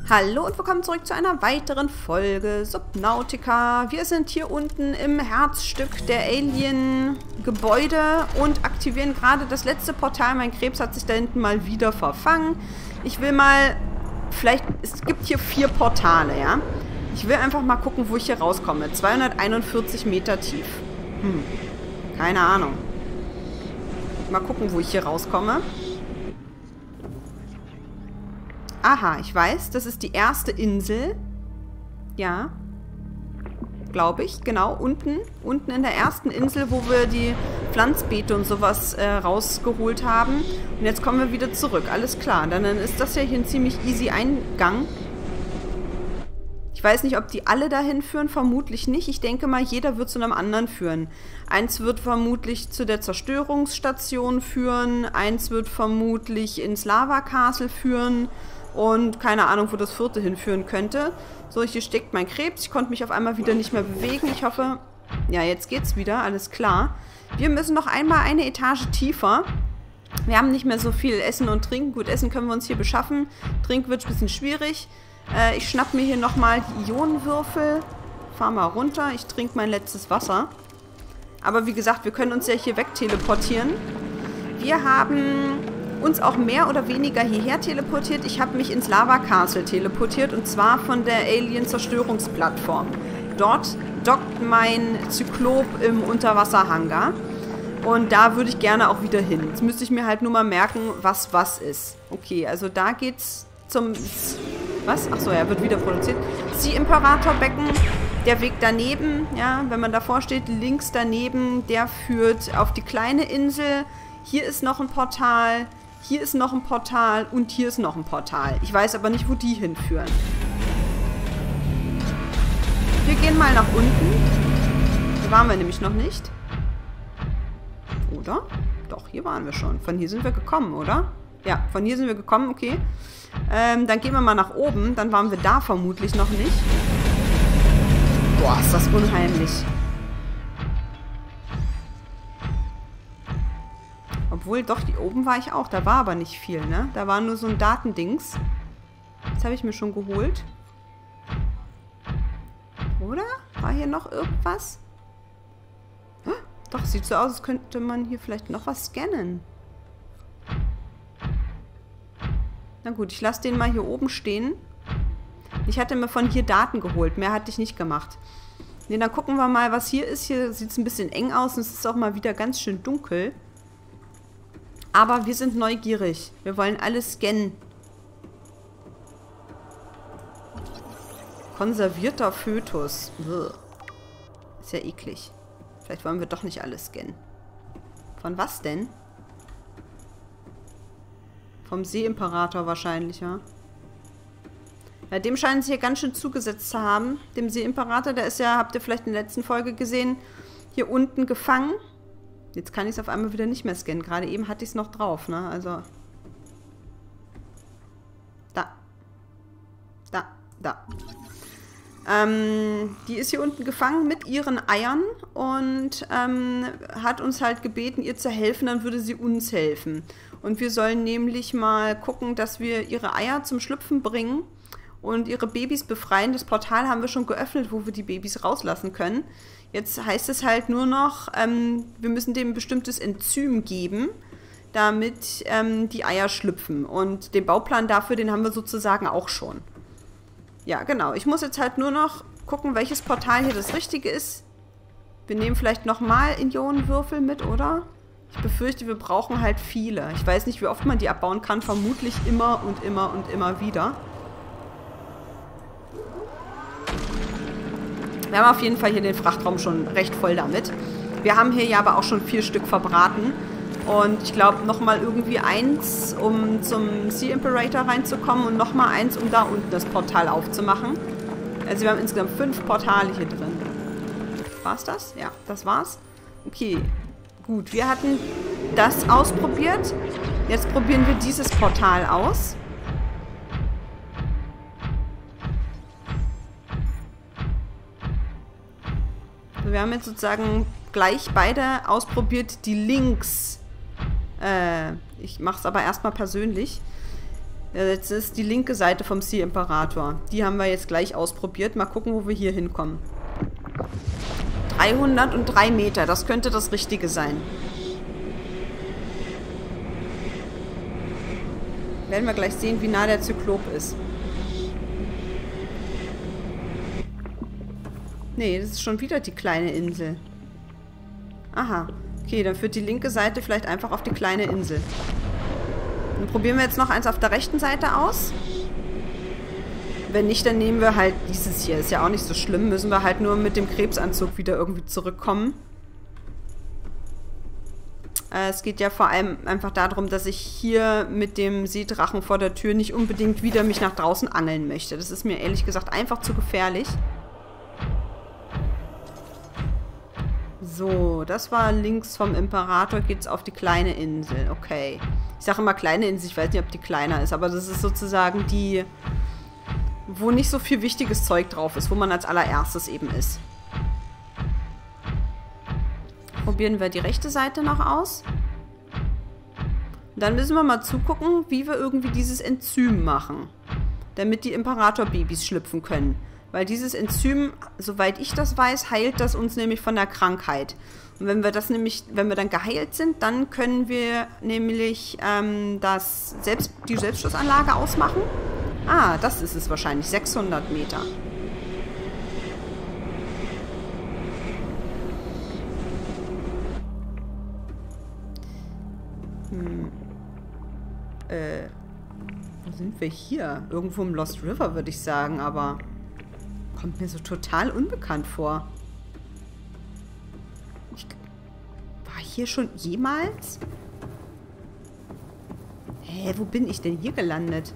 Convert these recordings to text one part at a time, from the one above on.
Hallo und willkommen zurück zu einer weiteren Folge Subnautica. Wir sind hier unten im Herzstück der Alien-Gebäude und aktivieren gerade das letzte Portal. Mein Krebs hat sich da hinten mal wieder verfangen. Ich will mal, es gibt hier 4 Portale, ja. Ich will einfach mal gucken, wo ich hier rauskomme. 241 Meter tief. Keine Ahnung. Mal gucken, wo ich hier rauskomme. Aha, ich weiß, das ist die erste Insel. Ja. Glaube ich, genau. Unten in der ersten Insel, wo wir die Pflanzbeete und sowas rausgeholt haben. Und jetzt kommen wir wieder zurück. Alles klar. Dann ist das ja hier ein ziemlich easy Eingang. Ich weiß nicht, ob die alle dahin führen. Vermutlich nicht. Ich denke mal, jeder wird zu einem anderen führen. Eins wird vermutlich zu der Zerstörungsstation führen. Eins wird vermutlich ins Lava Castle führen. Und keine Ahnung, wo das 4. hinführen könnte. So, hier steckt mein Krebs. Ich konnte mich auf einmal wieder nicht mehr bewegen. Ich hoffe, ja, jetzt geht's wieder. Alles klar. Wir müssen noch einmal eine Etage tiefer. Wir haben nicht mehr so viel Essen und Trinken. Gut, Essen können wir uns hier beschaffen. Trinken wird ein bisschen schwierig. Ich schnapp mir hier nochmal die Ionenwürfel. Fahr mal runter. Ich trinke mein letztes Wasser. Aber wie gesagt, wir können uns ja hier wegteleportieren. Wir haben uns auch mehr oder weniger hierher teleportiert. Ich habe mich ins Lava Castle teleportiert und zwar von der Alien-Zerstörungsplattform. Dort dockt mein Zyklop im Unterwasserhangar und da würde ich gerne auch wieder hin. Jetzt müsste ich mir halt nur mal merken, was ist. Okay, also da geht's zum... Was? Achso, er wird wieder produziert. Sea-Imperator-Becken, der Weg daneben, ja, wenn man davor steht, links daneben, der führt auf die kleine Insel. Hier ist noch ein Portal. Hier ist noch ein Portal und hier ist noch ein Portal. Ich weiß aber nicht, wo die hinführen. Wir gehen mal nach unten. Hier waren wir nämlich noch nicht. Oder? Doch, hier waren wir schon. Von hier sind wir gekommen, oder? Ja, von hier sind wir gekommen, okay. Dann gehen wir mal nach oben. Dann waren wir da vermutlich noch nicht. Boah, ist das unheimlich. Obwohl, doch, die oben war ich auch. Da war aber nicht viel, ne? Da war nur so ein Datendings. Das habe ich mir schon geholt. Oder? War hier noch irgendwas? Doch, sieht so aus, als könnte man hier vielleicht noch was scannen. Na gut, ich lasse den mal hier oben stehen. Ich hatte mir von hier Daten geholt. Mehr hatte ich nicht gemacht. Ne, dann gucken wir mal, was hier ist. Hier sieht es ein bisschen eng aus und es ist auch mal wieder ganz schön dunkel. Aber wir sind neugierig. Wir wollen alles scannen. Konservierter Fötus. Ugh. Ist ja eklig. Vielleicht wollen wir doch nicht alles scannen. Von was denn? Vom Seeimperator wahrscheinlich, ja. Ja, dem scheinen sie hier ganz schön zugesetzt zu haben. Dem Seeimperator, der ist ja, habt ihr vielleicht in der letzten Folge gesehen, hier unten gefangen. Jetzt kann ich es auf einmal wieder nicht mehr scannen. Gerade eben hatte ich es noch drauf, ne? Also. Da. Die ist hier unten gefangen mit ihren Eiern und hat uns halt gebeten, ihr zu helfen, dann würde sie uns helfen. Und wir sollen nämlich mal gucken, dass wir ihre Eier zum Schlüpfen bringen und ihre Babys befreien. Das Portal haben wir schon geöffnet, wo wir die Babys rauslassen können. Jetzt heißt es halt nur noch, wir müssen dem ein bestimmtes Enzym geben, damit die Eier schlüpfen. Und den Bauplan dafür, den haben wir sozusagen auch schon. Ja, genau. Ich muss jetzt halt nur noch gucken, welches Portal hier das Richtige ist. Wir nehmen vielleicht nochmal Ionenwürfel mit, oder? Ich befürchte, wir brauchen halt viele. Ich weiß nicht, wie oft man die abbauen kann. Vermutlich immer und immer und immer wieder. Wir haben auf jeden Fall hier den Frachtraum schon recht voll damit. Wir haben hier ja aber auch schon 4 Stück verbraten. Und ich glaube, nochmal irgendwie 1, um zum Sea Imperator reinzukommen. Und nochmal 1, um da unten das Portal aufzumachen. Also wir haben insgesamt 5 Portale hier drin. War's das? Ja, das war's. Okay, gut. Wir hatten das ausprobiert. Jetzt probieren wir dieses Portal aus. Wir haben jetzt sozusagen gleich beide ausprobiert, die Links. Ich mache es aber erstmal persönlich. Ja, jetzt ist die linke Seite vom Sea Imperator. Die haben wir jetzt gleich ausprobiert. Mal gucken, wo wir hier hinkommen. 303 Meter, das könnte das Richtige sein. Werden wir gleich sehen, wie nah der Zyklop ist. Nee, das ist schon wieder die kleine Insel. Aha. Okay, dann führt die linke Seite vielleicht einfach auf die kleine Insel. Dann probieren wir jetzt noch eins auf der rechten Seite aus. Wenn nicht, dann nehmen wir halt dieses hier. Ist ja auch nicht so schlimm. Müssen wir halt nur mit dem Krebsanzug wieder irgendwie zurückkommen. Es geht ja vor allem einfach darum, dass ich hier mit dem Seedrachen vor der Tür nicht unbedingt wieder mich nach draußen angeln möchte. Das ist mir ehrlich gesagt einfach zu gefährlich. So, das war links vom Imperator, geht's auf die kleine Insel. Okay. Ich sage immer kleine Insel, ich weiß nicht, ob die kleiner ist, aber das ist sozusagen die, wo nicht so viel wichtiges Zeug drauf ist, wo man als allererstes eben ist. Probieren wir die rechte Seite noch aus. Dann müssen wir mal zugucken, wie wir irgendwie dieses Enzym machen, damit die Imperator-Babys schlüpfen können. Weil dieses Enzym, soweit ich das weiß, heilt das uns nämlich von der Krankheit. Und wenn wir das nämlich, wenn wir dann geheilt sind, dann können wir nämlich die Selbstschussanlage ausmachen. Ah, das ist es wahrscheinlich. 600 Meter. Wo sind wir hier? Irgendwo im Lost River, würde ich sagen, aber kommt mir so total unbekannt vor. War hier schon jemals? Hä, wo bin ich denn hier gelandet?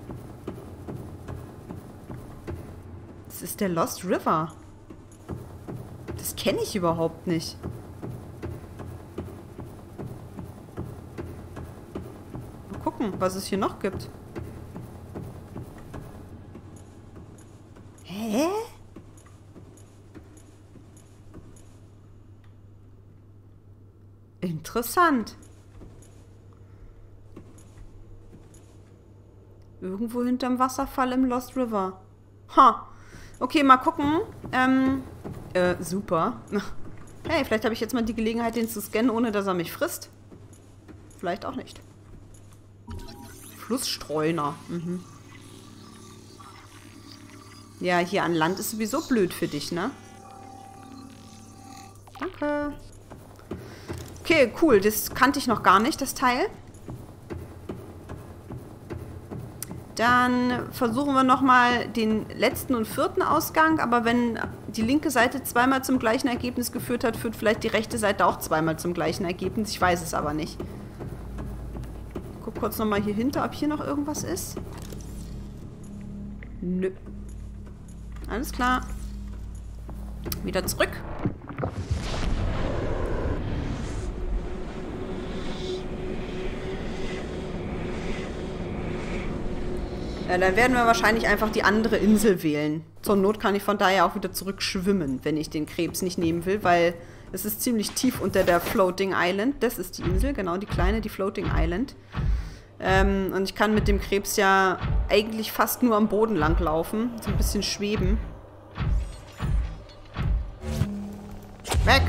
Das ist der Lost River. Das kenne ich überhaupt nicht. Mal gucken, was es hier noch gibt. Hä? Interessant. Irgendwo hinterm Wasserfall im Lost River. Ha. Okay, mal gucken. Super. Hey, vielleicht habe ich jetzt mal die Gelegenheit, den zu scannen, ohne dass er mich frisst. Vielleicht auch nicht. Flussstreuner. Mhm. Ja, hier an Land ist sowieso blöd für dich, ne? Danke. Okay, cool. Das kannte ich noch gar nicht, das Teil. Dann versuchen wir nochmal den letzten und vierten Ausgang. Aber wenn die linke Seite zweimal zum gleichen Ergebnis geführt hat, führt vielleicht die rechte Seite auch zweimal zum gleichen Ergebnis. Ich weiß es aber nicht. Ich guck kurz nochmal hier hinter, ob hier noch irgendwas ist. Nö. Alles klar. Wieder zurück. Ja, dann werden wir wahrscheinlich einfach die andere Insel wählen. Zur Not kann ich von daher auch wieder zurückschwimmen, wenn ich den Krebs nicht nehmen will, weil es ist ziemlich tief unter der Floating Island. Das ist die Insel, genau, die kleine, die Floating Island. Und ich kann mit dem Krebs ja eigentlich fast nur am Boden lang laufen. So ein bisschen schweben. Weg!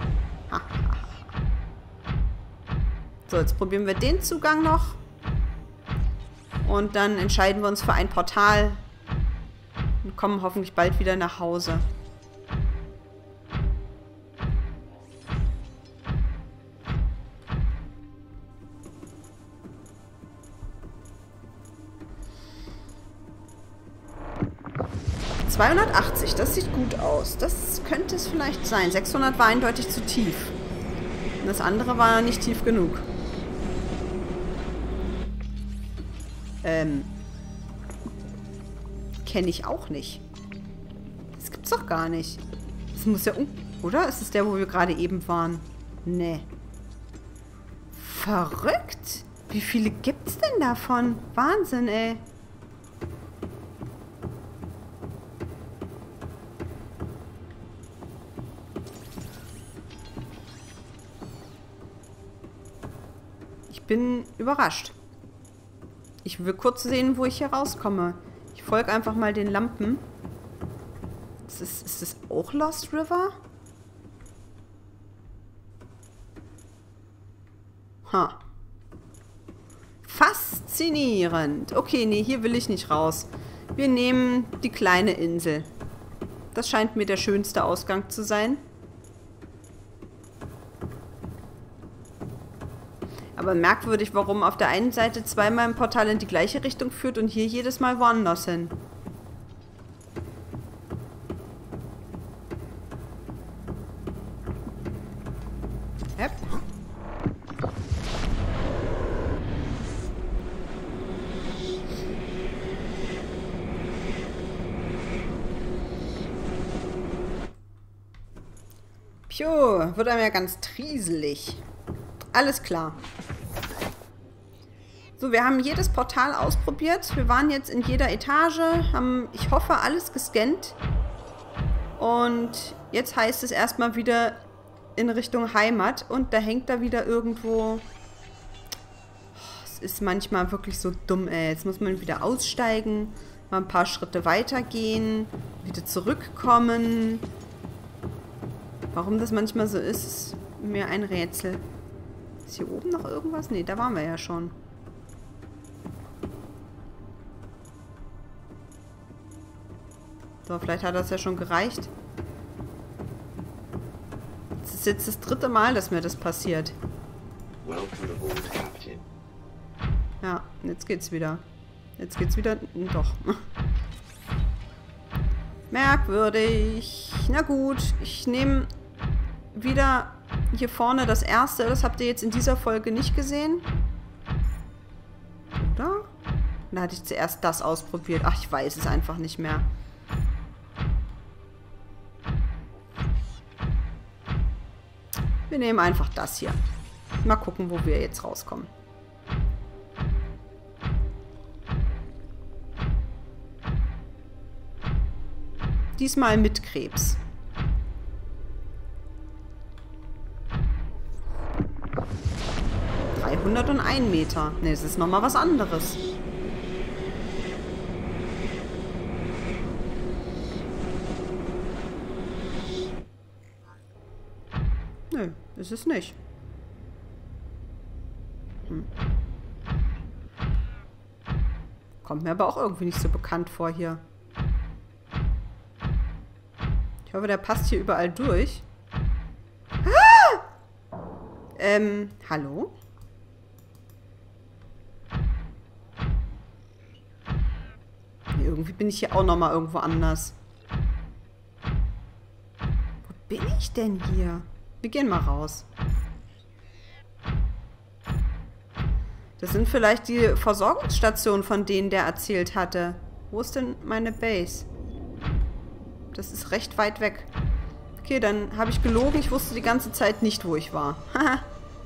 So, jetzt probieren wir den Zugang noch. Und dann entscheiden wir uns für ein Portal. Und kommen hoffentlich bald wieder nach Hause. ...280, das sieht gut aus. Das könnte es vielleicht sein. 600 war eindeutig zu tief. Und das andere war nicht tief genug. Kenne ich auch nicht. Das gibt's doch gar nicht. Das muss ja... Oder? Ist es der, wo wir gerade eben waren? Nee. Verrückt. Wie viele gibt's denn davon? Wahnsinn, ey. Ich bin überrascht. Ich will kurz sehen, wo ich hier rauskomme. Ich folge einfach mal den Lampen. Ist das auch Lost River? Ha. Faszinierend. Okay, nee, hier will ich nicht raus. Wir nehmen die kleine Insel. Das scheint mir der schönste Ausgang zu sein. Aber merkwürdig, warum auf der einen Seite zweimal ein Portal in die gleiche Richtung führt und hier jedes Mal woanders hin. Yep. Piu, wird einem ja ganz trieselig. Alles klar. So, wir haben jedes Portal ausprobiert. Wir waren jetzt in jeder Etage, haben, ich hoffe, alles gescannt. Und jetzt heißt es erstmal wieder in Richtung Heimat. Und da hängt da wieder irgendwo... Es ist manchmal wirklich so dumm, ey. Jetzt muss man wieder aussteigen, mal ein paar Schritte weitergehen, wieder zurückkommen. Warum das manchmal so ist mir ein Rätsel. Ist hier oben noch irgendwas? Nee, da waren wir ja schon. So, vielleicht hat das ja schon gereicht. Das ist jetzt das 3. Mal, dass mir das passiert. Ja, jetzt geht's wieder. Jetzt geht's wieder... Doch. Merkwürdig. Na gut, ich nehme wieder hier vorne das erste. Das habt ihr jetzt in dieser Folge nicht gesehen. Oder? Da hatte ich zuerst das ausprobiert. Ach, ich weiß es einfach nicht mehr. Wir nehmen einfach das hier. Mal gucken, wo wir jetzt rauskommen. Diesmal mit Krebs. 301 Meter. Ne, das ist nochmal was anderes. Nö, ist es nicht. Kommt mir aber auch irgendwie nicht so bekannt vor hier. Ich hoffe, der passt hier überall durch. Ah! Hallo? Nee, irgendwie bin ich hier auch nochmal irgendwo anders. Wo bin ich denn hier? Wir gehen mal raus. Das sind vielleicht die Versorgungsstationen, von denen der erzählt hatte. Wo ist denn meine Base? Das ist recht weit weg. Okay, dann habe ich gelogen. Ich wusste die ganze Zeit nicht, wo ich war. Haha.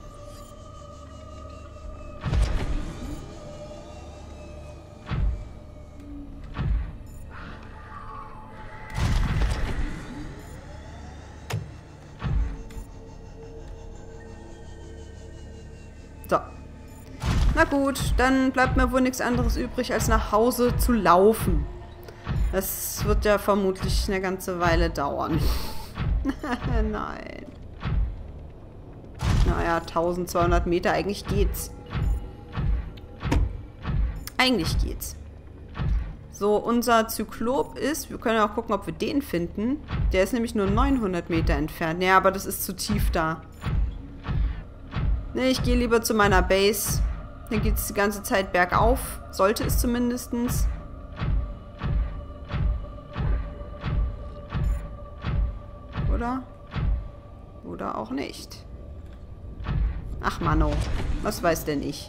So. Na gut, dann bleibt mir wohl nichts anderes übrig, als nach Hause zu laufen. Das wird ja vermutlich eine ganze Weile dauern. Nein. Naja, 1200 Meter, eigentlich geht's. Eigentlich geht's. So, unser Zyklop ist, wir können ja auch gucken, ob wir den finden. Der ist nämlich nur 900 Meter entfernt. Ja, aber das ist zu tief da. Ne, ich gehe lieber zu meiner Base. Hier geht es die ganze Zeit bergauf. Sollte es zumindestens. Oder? Oder auch nicht. Ach, Manno. Was weiß denn ich?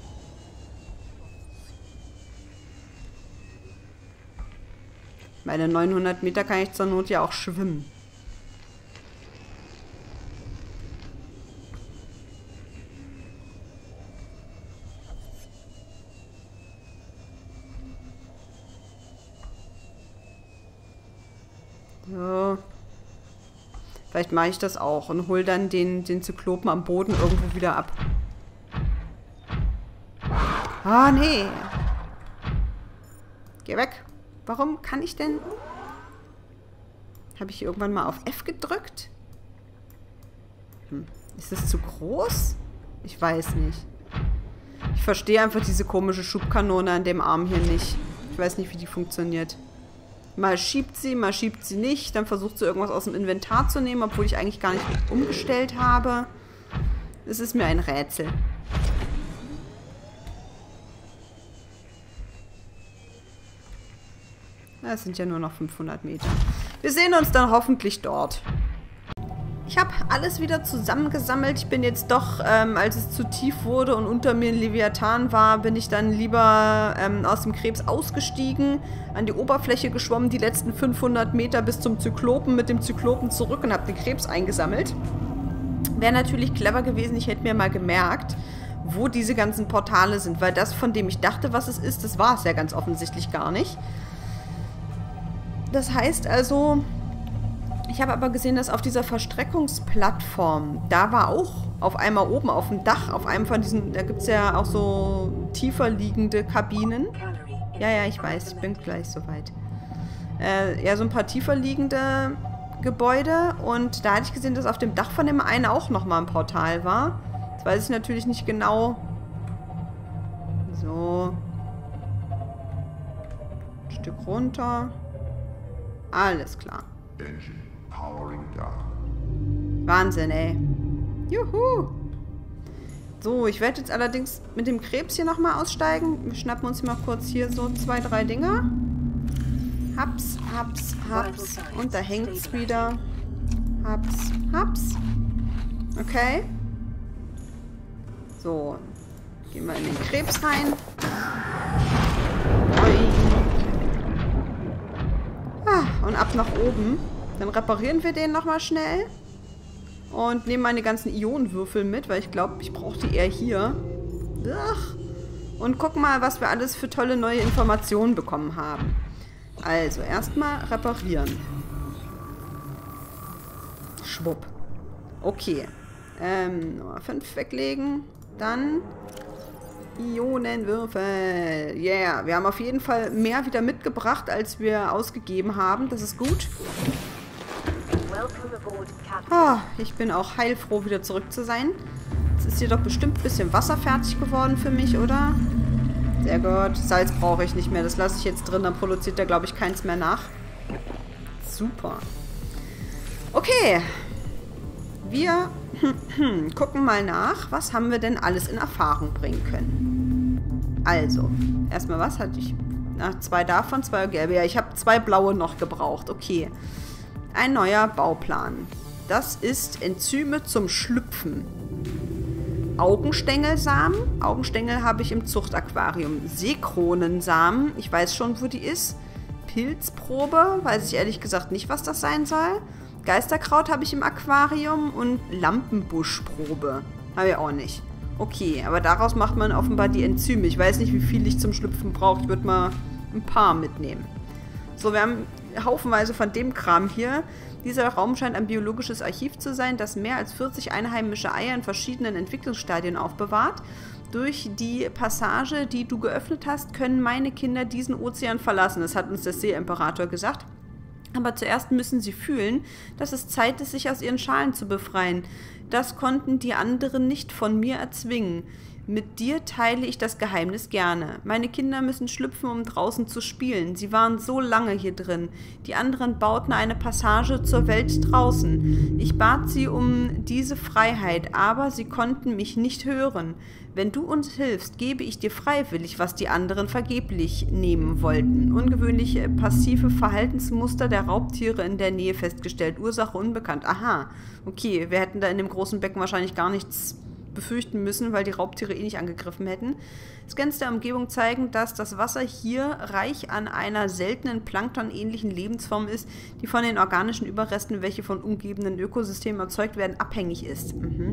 Meine 900 Meter kann ich zur Not ja auch schwimmen. So. Vielleicht mache ich das auch und hole dann den Zyklopen am Boden irgendwo wieder ab. Ah, nee. Geh weg. Warum kann ich denn... Habe ich irgendwann mal auf F gedrückt? Ist das zu groß? Ich weiß nicht. Ich verstehe einfach diese komische Schubkanone an dem Arm hier nicht. Ich weiß nicht, wie die funktioniert. Mal schiebt sie nicht. Dann versucht sie irgendwas aus dem Inventar zu nehmen, obwohl ich eigentlich gar nicht umgestellt habe. Es ist mir ein Rätsel. Es sind ja nur noch 500 Meter. Wir sehen uns dann hoffentlich dort. Ich habe alles wieder zusammengesammelt. Ich bin jetzt doch, als es zu tief wurde und unter mir ein Leviathan war, bin ich dann lieber aus dem Krebs ausgestiegen, an die Oberfläche geschwommen, die letzten 500 Meter bis zum Zyklopen, mit dem Zyklopen zurück und habe den Krebs eingesammelt. Wäre natürlich clever gewesen, ich hätte mir mal gemerkt, wo diese ganzen Portale sind, weil das, von dem ich dachte, was es ist, das war es ja ganz offensichtlich gar nicht. Das heißt also... Ich habe aber gesehen, dass auf dieser Verstreckungsplattform, da war auch auf einmal oben auf dem Dach, auf einem von diesen, da gibt es ja auch so tiefer liegende Kabinen. Ja, ich weiß, ich bin gleich soweit. Ja, so ein paar tiefer liegende Gebäude und da hatte ich gesehen, dass auf dem Dach von dem einen auch nochmal ein Portal war. Das weiß ich natürlich nicht genau. So. Ein Stück runter. Alles klar. Wahnsinn, ey. Juhu. So, ich werde jetzt allerdings mit dem Krebs hier nochmal aussteigen. Wir schnappen uns mal kurz hier so 2, 3 Dinger. Haps. Und da hängt's wieder. Haps. Okay. So. Gehen wir in den Krebs rein. Und ab nach oben. Dann reparieren wir den nochmal schnell. Und nehmen meine ganzen Ionenwürfel mit, weil ich glaube, ich brauche die eher hier. Und gucken mal, was wir alles für tolle neue Informationen bekommen haben. Also, erstmal reparieren. Schwupp. Okay. Nummer 5 weglegen. Dann Ionenwürfel. Yeah. Wir haben auf jeden Fall mehr wieder mitgebracht, als wir ausgegeben haben. Das ist gut. Ich bin auch heilfroh, wieder zurück zu sein. Jetzt ist hier doch bestimmt ein bisschen Wasser fertig geworden für mich, oder? Sehr gut. Salz brauche ich nicht mehr. Das lasse ich jetzt drin. Dann produziert er, glaube ich, keins mehr nach. Super. Okay. Wir gucken mal nach. Was haben wir denn alles in Erfahrung bringen können? Also, erstmal was hatte ich? Ach, 2 davon, 2 gelbe. Ja, ich habe 2 blaue noch gebraucht. Okay. Ein neuer Bauplan. Das ist Enzyme zum Schlüpfen. Augenstängelsamen. Augenstängel habe ich im Zuchtaquarium. Seekronensamen. Ich weiß schon, wo die ist. Pilzprobe. Weiß ich ehrlich gesagt nicht, was das sein soll. Geisterkraut habe ich im Aquarium. Und Lampenbuschprobe. Habe ich auch nicht. Okay, aber daraus macht man offenbar die Enzyme. Ich weiß nicht, wie viel ich zum Schlüpfen brauche. Ich würde mal ein paar mitnehmen. So, wir haben haufenweise von dem Kram hier. Dieser Raum scheint ein biologisches Archiv zu sein, das mehr als 40 einheimische Eier in verschiedenen Entwicklungsstadien aufbewahrt. Durch die Passage, die du geöffnet hast, können meine Kinder diesen Ozean verlassen. Das hat uns der Seeimperator gesagt. Aber zuerst müssen sie fühlen, dass es Zeit ist, sich aus ihren Schalen zu befreien. Das konnten die anderen nicht von mir erzwingen. Mit dir teile ich das Geheimnis gerne. Meine Kinder müssen schlüpfen, um draußen zu spielen. Sie waren so lange hier drin. Die anderen bauten eine Passage zur Welt draußen. Ich bat sie um diese Freiheit, aber sie konnten mich nicht hören. Wenn du uns hilfst, gebe ich dir freiwillig, was die anderen vergeblich nehmen wollten. Ungewöhnliche passive Verhaltensmuster der Raubtiere in der Nähe festgestellt. Ursache unbekannt. Aha, okay, wir hätten da in dem großen Becken wahrscheinlich gar nichts befürchten müssen, weil die Raubtiere eh nicht angegriffen hätten. Scans der Umgebung zeigen, dass das Wasser hier reich an einer seltenen Plankton-ähnlichen Lebensform ist, die von den organischen Überresten, welche von umgebenden Ökosystemen erzeugt werden, abhängig ist.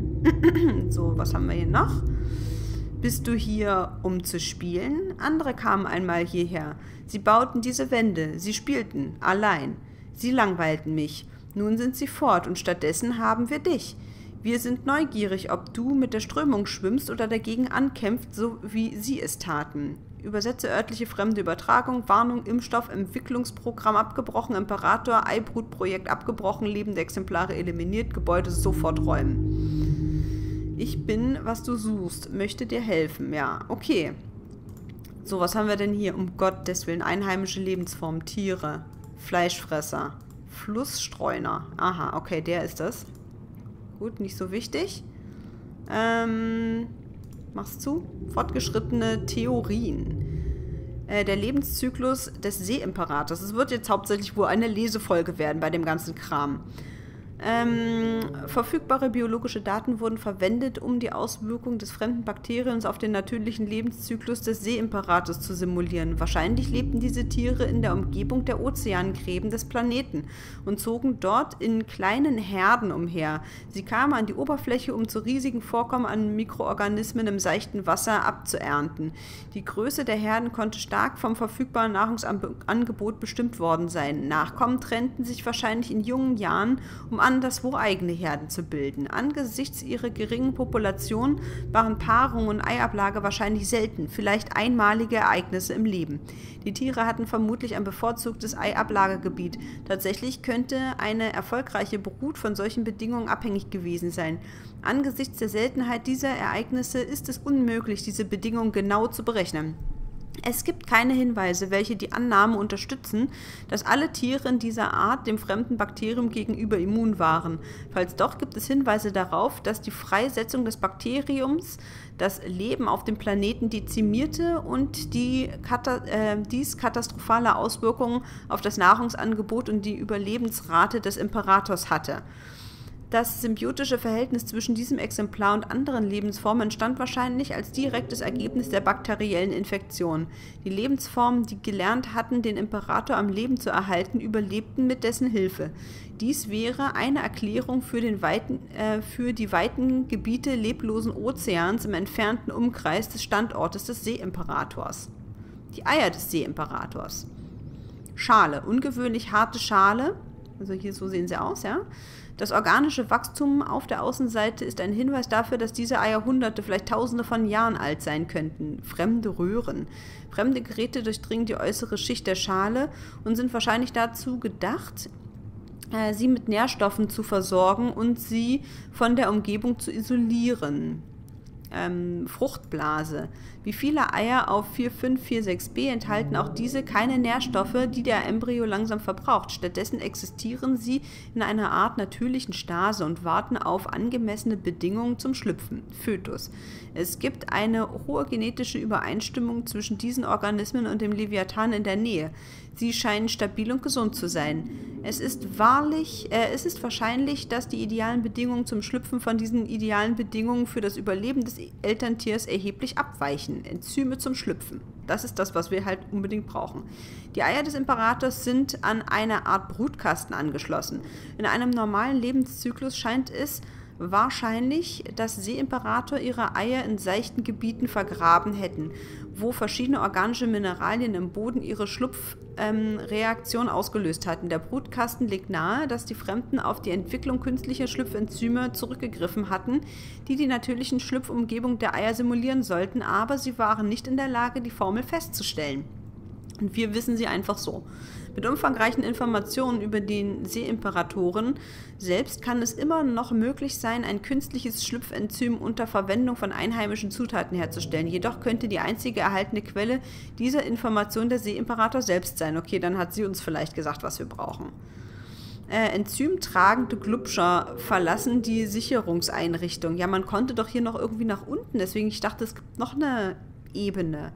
So, was haben wir hier noch? Bist du hier, um zu spielen? Andere kamen einmal hierher. Sie bauten diese Wände. Sie spielten. Allein. Sie langweilten mich. Nun sind sie fort und stattdessen haben wir dich. Wir sind neugierig, ob du mit der Strömung schwimmst oder dagegen ankämpfst, so wie sie es taten. Übersetze örtliche fremde Übertragung. Warnung, Impfstoff, Entwicklungsprogramm abgebrochen. Imperator, Eibrutprojekt abgebrochen. Lebende Exemplare eliminiert. Gebäude sofort räumen. Ich bin, was du suchst. Möchte dir helfen. Ja, okay. So, was haben wir denn hier? Um Gottes Willen. Einheimische Lebensformen. Tiere. Fleischfresser. Flussstreuner. Aha, okay, der ist das. Gut, nicht so wichtig. Mach's zu. Fortgeschrittene Theorien. Der Lebenszyklus des Seeimperators. Es wird jetzt hauptsächlich wohl eine Lesefolge werden bei dem ganzen Kram. Verfügbare biologische Daten wurden verwendet, um die Auswirkungen des fremden Bakteriums auf den natürlichen Lebenszyklus des Seeimperators zu simulieren. Wahrscheinlich lebten diese Tiere in der Umgebung der Ozeangräben des Planeten und zogen dort in kleinen Herden umher. Sie kamen an die Oberfläche, um zu riesigen Vorkommen an Mikroorganismen im seichten Wasser abzuernten. Die Größe der Herden konnte stark vom verfügbaren Nahrungsangebot bestimmt worden sein. Nachkommen trennten sich wahrscheinlich in jungen Jahren, um anderswo eigene Herden zu bilden. Angesichts ihrer geringen Population waren Paarung und Eiablage wahrscheinlich selten, vielleicht einmalige Ereignisse im Leben. Die Tiere hatten vermutlich ein bevorzugtes Eiablagegebiet. Tatsächlich könnte eine erfolgreiche Brut von solchen Bedingungen abhängig gewesen sein. Angesichts der Seltenheit dieser Ereignisse ist es unmöglich, diese Bedingungen genau zu berechnen. Es gibt keine Hinweise, welche die Annahme unterstützen, dass alle Tiere in dieser Art dem fremden Bakterium gegenüber immun waren. Falls doch, gibt es Hinweise darauf, dass die Freisetzung des Bakteriums das Leben auf dem Planeten dezimierte und dies katastrophale Auswirkungen auf das Nahrungsangebot und die Überlebensrate des Imperators hatte. Das symbiotische Verhältnis zwischen diesem Exemplar und anderen Lebensformen entstand wahrscheinlich als direktes Ergebnis der bakteriellen Infektion. Die Lebensformen, die gelernt hatten, den Imperator am Leben zu erhalten, überlebten mit dessen Hilfe. Dies wäre eine Erklärung für die weiten Gebiete leblosen Ozeans im entfernten Umkreis des Standortes des Seeimperators. Die Eier des Seeimperators. Schale, ungewöhnlich harte Schale, also hier so sehen sie aus, ja. Das organische Wachstum auf der Außenseite ist ein Hinweis dafür, dass diese Eier Hunderte, vielleicht Tausende von Jahren alt sein könnten. Fremde Röhren. Fremde Geräte durchdringen die äußere Schicht der Schale und sind wahrscheinlich dazu gedacht, sie mit Nährstoffen zu versorgen und sie von der Umgebung zu isolieren. Fruchtblase. Wie viele Eier auf 4546b enthalten auch diese keine Nährstoffe, die der Embryo langsam verbraucht. Stattdessen existieren sie in einer Art natürlichen Stase und warten auf angemessene Bedingungen zum Schlüpfen. Fötus. Es gibt eine hohe genetische Übereinstimmung zwischen diesen Organismen und dem Leviathan in der Nähe. Sie scheinen stabil und gesund zu sein. Es ist wahrscheinlich, dass die idealen Bedingungen zum Schlüpfen von diesen idealen Bedingungen für das Überleben des Elterntiers erheblich abweichen. Enzyme zum Schlüpfen. Das ist das, was wir halt unbedingt brauchen. Die Eier des Imperators sind an eine Art Brutkasten angeschlossen. In einem normalen Lebenszyklus scheint es wahrscheinlich, dass Seeimperator ihre Eier in seichten Gebieten vergraben hätten, wo verschiedene organische Mineralien im Boden ihre Schlupfreaktion ausgelöst hatten. Der Brutkasten legt nahe, dass die Fremden auf die Entwicklung künstlicher Schlüpfenzyme zurückgegriffen hatten, die die natürlichen Schlüpfumgebung der Eier simulieren sollten, aber sie waren nicht in der Lage, die Formel festzustellen. Und wir wissen sie einfach so. Mit umfangreichen Informationen über den Seeimperatoren selbst kann es immer noch möglich sein, ein künstliches Schlüpfenzym unter Verwendung von einheimischen Zutaten herzustellen. Jedoch könnte die einzige erhaltene Quelle dieser Information der Seeimperator selbst sein. Okay, dann hat sie uns vielleicht gesagt, was wir brauchen. Enzymtragende Glubscher verlassen die Sicherungseinrichtung. Ja, man konnte doch hier noch irgendwie nach unten, deswegen ich dachte, es gibt noch eine Ebene.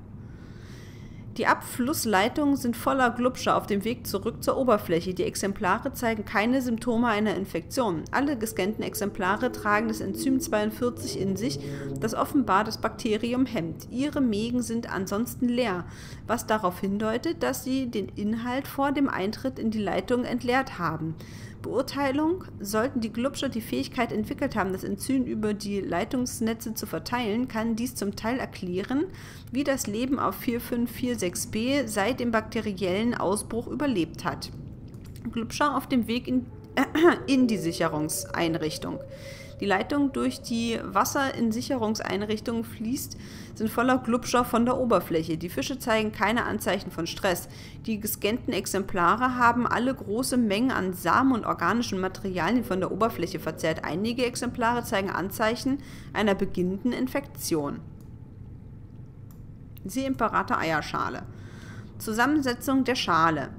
Die Abflussleitungen sind voller Glubscher auf dem Weg zurück zur Oberfläche. Die Exemplare zeigen keine Symptome einer Infektion. Alle gescannten Exemplare tragen das Enzym 42 in sich, das offenbar das Bakterium hemmt. Ihre Mägen sind ansonsten leer, was darauf hindeutet, dass sie den Inhalt vor dem Eintritt in die Leitung entleert haben. Beurteilung: Sollten die Glubscher die Fähigkeit entwickelt haben, das Enzym über die Leitungsnetze zu verteilen, kann dies zum Teil erklären, wie das Leben auf 4546b seit dem bakteriellen Ausbruch überlebt hat. Glubscher auf dem Weg in die Sicherungseinrichtung. Die Leitung, durch die Wasser in Sicherungseinrichtungen fließt, sind voller Glubscher von der Oberfläche. Die Fische zeigen keine Anzeichen von Stress. Die gescannten Exemplare haben alle große Mengen an Samen und organischen Materialien von der Oberfläche verzehrt. Einige Exemplare zeigen Anzeichen einer beginnenden Infektion. Seeimperator Eierschale. Zusammensetzung der Schale.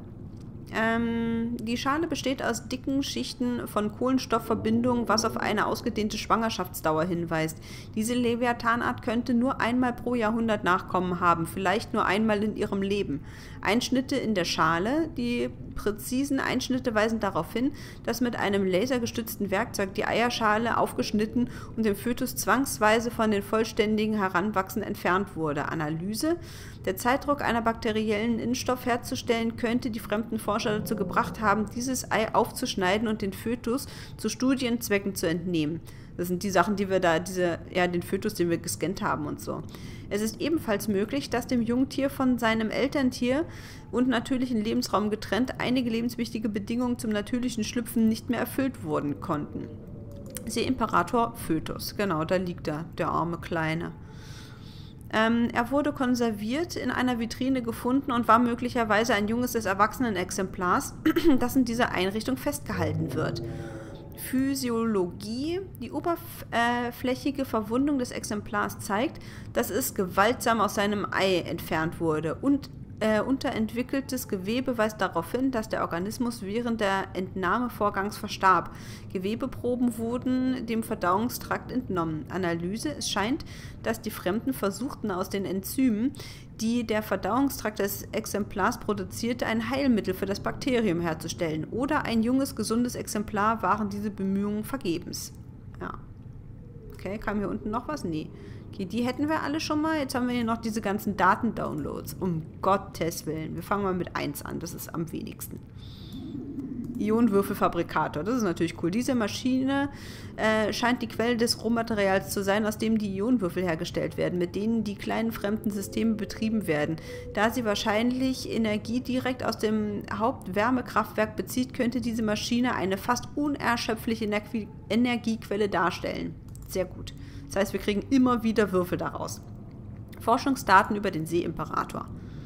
Die Schale besteht aus dicken Schichten von Kohlenstoffverbindungen, was auf eine ausgedehnte Schwangerschaftsdauer hinweist. Diese Leviathanart könnte nur einmal pro Jahrhundert Nachkommen haben, vielleicht nur einmal in ihrem Leben. Einschnitte in der Schale, die präzisen Einschnitte weisen darauf hin, dass mit einem lasergestützten Werkzeug die Eierschale aufgeschnitten und dem Fötus zwangsweise von den vollständigen Heranwachsen entfernt wurde. Analyse. Der Zeitdruck, einer bakteriellen Innenstoff herzustellen, könnte die fremden Forscher dazu gebracht haben, dieses Ei aufzuschneiden und den Fötus zu Studienzwecken zu entnehmen. Das sind die Sachen, die wir da, den Fötus, den wir gescannt haben und so. Es ist ebenfalls möglich, dass dem Jungtier von seinem Elterntier und natürlichen Lebensraum getrennt einige lebenswichtige Bedingungen zum natürlichen Schlüpfen nicht mehr erfüllt wurden konnten. Seeimperator Fötus. Genau, da liegt er, der arme Kleine. Er wurde konserviert, in einer Vitrine gefunden und war möglicherweise ein Junges des erwachsenen Exemplars, das in dieser Einrichtung festgehalten wird. Physiologie. Die oberflächige Verwundung des Exemplars zeigt, dass es gewaltsam aus seinem Ei entfernt wurde und unterentwickeltes Gewebe weist darauf hin, dass der Organismus während der Entnahmevorgangs verstarb. Gewebeproben wurden dem Verdauungstrakt entnommen. Analyse. Es scheint, dass die Fremden versuchten, aus den Enzymen, die der Verdauungstrakt des Exemplars produzierte, ein Heilmittel für das Bakterium herzustellen. Oder ein junges, gesundes Exemplar waren diese Bemühungen vergebens. Ja. Okay, kam hier unten noch was? Nee. Okay, die hätten wir alle schon mal. Jetzt haben wir hier noch diese ganzen Datendownloads. Um Gottes Willen. Wir fangen mal mit 1 an. Das ist am wenigsten. Ionenwürfelfabrikator. Das ist natürlich cool. Diese Maschine scheint die Quelle des Rohmaterials zu sein, aus dem die Ionenwürfel hergestellt werden, mit denen die kleinen fremden Systeme betrieben werden. Da sie wahrscheinlich Energie direkt aus dem Hauptwärmekraftwerk bezieht, könnte diese Maschine eine fast unerschöpfliche Energiequelle darstellen. Sehr gut. Das heißt, wir kriegen immer wieder Würfel daraus. Forschungsdaten über den Seeimperator.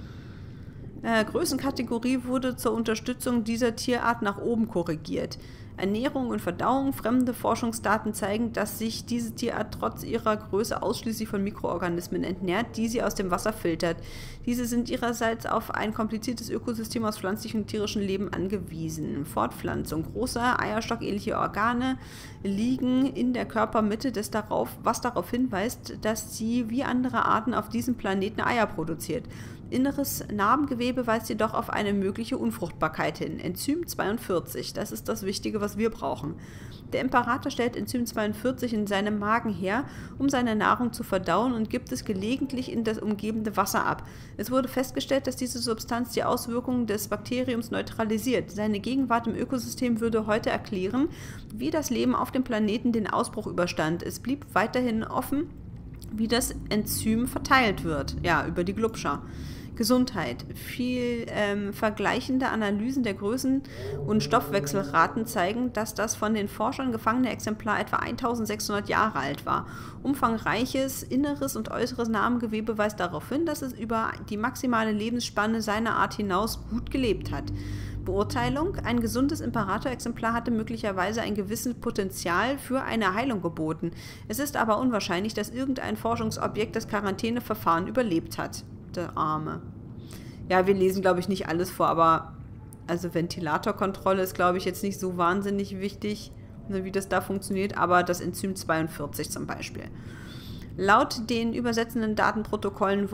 Größenkategorie wurde zur Unterstützung dieser Tierart nach oben korrigiert. Ernährung und Verdauung. Fremde Forschungsdaten zeigen, dass sich diese Tierart trotz ihrer Größe ausschließlich von Mikroorganismen ernährt, die sie aus dem Wasser filtert. Diese sind ihrerseits auf ein kompliziertes Ökosystem aus pflanzlichem und tierischem Leben angewiesen. Fortpflanzung. Große, eierstockähnliche Organe liegen in der Körpermitte, was darauf hinweist, dass sie wie andere Arten auf diesem Planeten Eier produziert. Inneres Narbengewebe weist jedoch auf eine mögliche Unfruchtbarkeit hin. Enzym 42, das ist das Wichtige, was wir brauchen. Der Imperator stellt Enzym 42 in seinem Magen her, um seine Nahrung zu verdauen und gibt es gelegentlich in das umgebende Wasser ab. Es wurde festgestellt, dass diese Substanz die Auswirkungen des Bakteriums neutralisiert. Seine Gegenwart im Ökosystem würde heute erklären, wie das Leben auf dem Planeten den Ausbruch überstand. Es blieb weiterhin offen, wie das Enzym verteilt wird. Ja, über die Glubscher. Gesundheit. Viel vergleichende Analysen der Größen- und Stoffwechselraten zeigen, dass das von den Forschern gefangene Exemplar etwa 1600 Jahre alt war. Umfangreiches inneres und äußeres Narbengewebe weist darauf hin, dass es über die maximale Lebensspanne seiner Art hinaus gut gelebt hat. Beurteilung. Ein gesundes Imperator-Exemplar hatte möglicherweise ein gewisses Potenzial für eine Heilung geboten. Es ist aber unwahrscheinlich, dass irgendein Forschungsobjekt das Quarantäneverfahren überlebt hat. Der Arme. Ja, wir lesen, glaube ich, nicht alles vor, aber also Ventilatorkontrolle ist, glaube ich, jetzt nicht so wahnsinnig wichtig, wie das da funktioniert, aber das Enzym 42 zum Beispiel. Laut den übersetzenden Datenprotokollen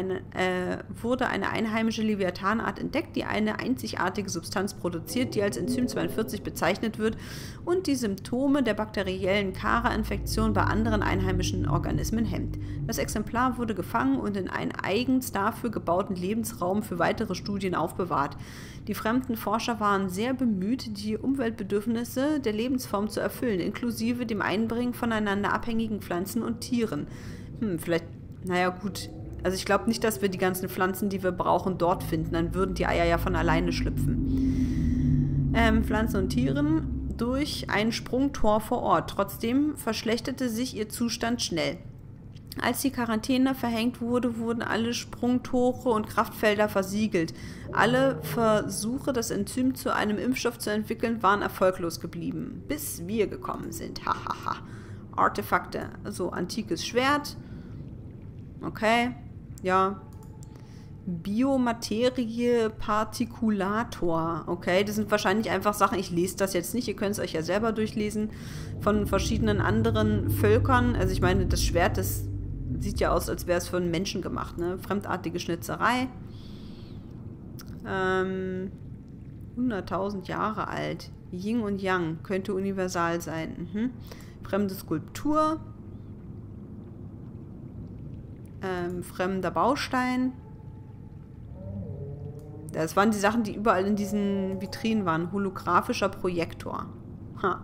wurde eine einheimische Leviathanart entdeckt, die eine einzigartige Substanz produziert, die als Enzym 42 bezeichnet wird und die Symptome der bakteriellen Chara-Infektion bei anderen einheimischen Organismen hemmt. Das Exemplar wurde gefangen und in einen eigens dafür gebauten Lebensraum für weitere Studien aufbewahrt. Die fremden Forscher waren sehr bemüht, die Umweltbedürfnisse der Lebensform zu erfüllen, inklusive dem Einbringen voneinander abhängigen Pflanzen und Tieren. Vielleicht, naja gut, also ich glaube nicht, dass wir die ganzen Pflanzen, die wir brauchen, dort finden. Dann würden die Eier ja von alleine schlüpfen. Pflanzen und Tieren. durch ein Sprungtor vor Ort. Trotzdem verschlechterte sich ihr Zustand schnell. Als die Quarantäne verhängt wurde, wurden alle Sprungtore und Kraftfelder versiegelt. Alle Versuche, das Enzym zu einem Impfstoff zu entwickeln, waren erfolglos geblieben. Bis wir gekommen sind. Hahaha. Artefakte. Also antikes Schwert. Okay. Ja. Biomaterie Partikulator. Okay, das sind wahrscheinlich einfach Sachen, ich lese das jetzt nicht, ihr könnt es euch ja selber durchlesen, von verschiedenen anderen Völkern. Also ich meine, das Schwert, das sieht ja aus, als wäre es für einen Menschen gemacht, ne? Fremdartige Schnitzerei. 100.000 Jahre alt. Yin und Yang könnte universal sein. Fremde Skulptur. Fremder Baustein. Das waren die Sachen, die überall in diesen Vitrinen waren. Holographischer Projektor. Ha.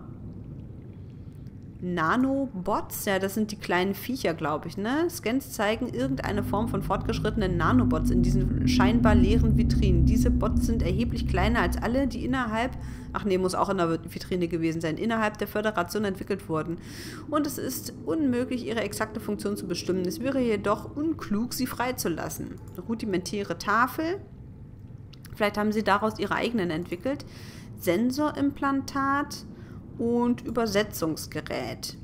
Nanobots, ja, das sind die kleinen Viecher, glaube ich, ne? Scans zeigen irgendeine Form von fortgeschrittenen Nanobots in diesen scheinbar leeren Vitrinen. Diese Bots sind erheblich kleiner als alle, die innerhalb, ach nee, muss auch in der Vitrine gewesen sein, innerhalb der Föderation entwickelt wurden. Und es ist unmöglich, ihre exakte Funktion zu bestimmen. Es wäre jedoch unklug, sie freizulassen. Rudimentäre Tafel. Vielleicht haben sie daraus ihre eigenen entwickelt. Sensorimplantat und Übersetzungsgerät.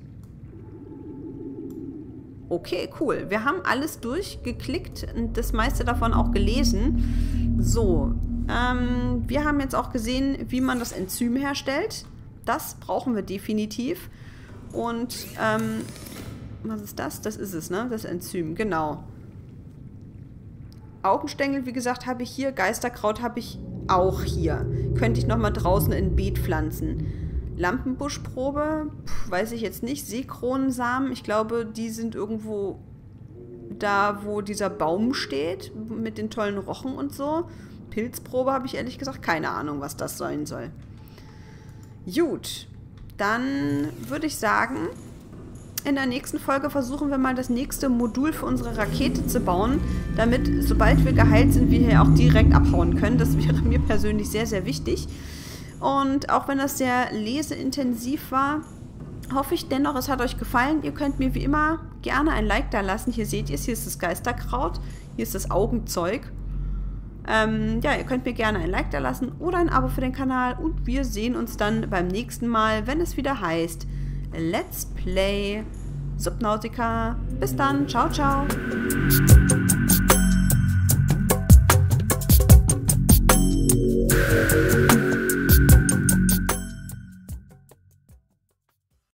Okay, cool. Wir haben alles durchgeklickt und das meiste davon auch gelesen. So, wir haben jetzt auch gesehen, wie man das Enzym herstellt. Das brauchen wir definitiv. Und, was ist das? Das ist es, ne? Das Enzym, genau. Augenstängel, wie gesagt, habe ich hier. Geisterkraut habe ich auch hier. Könnte ich nochmal draußen in ein Beet pflanzen. Lampenbuschprobe, weiß ich jetzt nicht. Seekronensamen, ich glaube, die sind irgendwo da, wo dieser Baum steht, mit den tollen Rochen und so. Pilzprobe habe ich ehrlich gesagt keine Ahnung, was das sein soll. Gut, dann würde ich sagen, in der nächsten Folge versuchen wir mal das nächste Modul für unsere Rakete zu bauen, damit, sobald wir geheilt sind, wir hier auch direkt abhauen können. Das wäre mir persönlich sehr, sehr wichtig. Und auch wenn das sehr leseintensiv war, hoffe ich dennoch, es hat euch gefallen. Ihr könnt mir wie immer gerne ein Like da lassen. Hier seht ihr es, hier ist das Geisterkraut, hier ist das Augenzeug. Ja, ihr könnt mir gerne ein Like da lassen oder ein Abo für den Kanal. Und wir sehen uns dann beim nächsten Mal, wenn es wieder heißt Let's Play Subnautica. Bis dann, ciao, ciao.